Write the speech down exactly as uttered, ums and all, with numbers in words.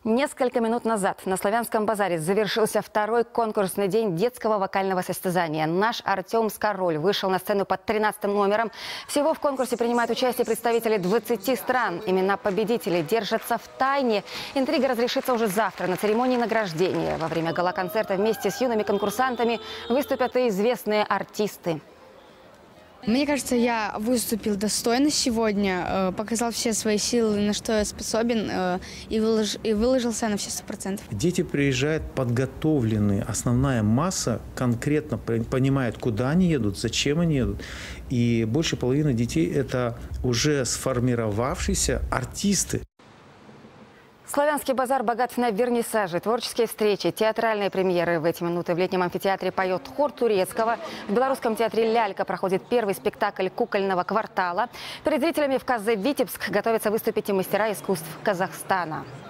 Несколько минут назад на Славянском базаре завершился второй конкурсный день детского вокального состязания. Наш Артем Скороль вышел на сцену под тринадцатым номером. Всего в конкурсе принимают участие представители двадцати стран. Имена победителей держатся в тайне. Интрига разрешится уже завтра на церемонии награждения. Во время гала-концерта вместе с юными конкурсантами выступят и известные артисты. Мне кажется, я выступил достойно сегодня, показал все свои силы, на что я способен, и, вылож, и выложился на все сто процентов. Дети приезжают подготовленные, основная масса конкретно понимает, куда они едут, зачем они едут. И больше половины детей – это уже сформировавшиеся артисты. Славянский базар богат на вернисажи, творческие встречи, театральные премьеры. В эти минуты в летнем амфитеатре поет хор турецкого. В Белорусском театре «Лялька» проходит первый спектакль кукольного квартала. Перед зрителями в КЗ «Витебск» готовятся выступить и мастера искусств Казахстана.